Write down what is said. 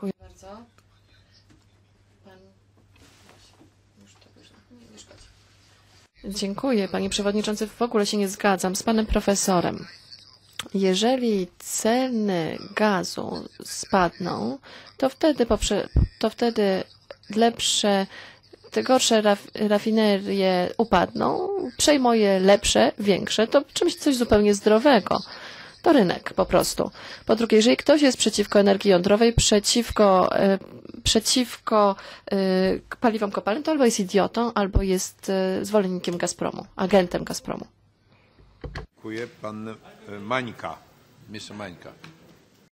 Dziękuję bardzo. Pan... Dziękuję, panie przewodniczący. W ogóle się nie zgadzam z panem profesorem. Jeżeli ceny gazu spadną, to wtedy te gorsze rafinerie upadną, przejmuje lepsze, większe, to czymś coś zupełnie zdrowego. To rynek po prostu. Po drugie, jeżeli ktoś jest przeciwko energii jądrowej, przeciwko paliwom kopalnym, to albo jest idiotą, albo jest zwolennikiem Gazpromu, agentem Gazpromu. Dziękuję. Pan Mańka. Mr. Mańka.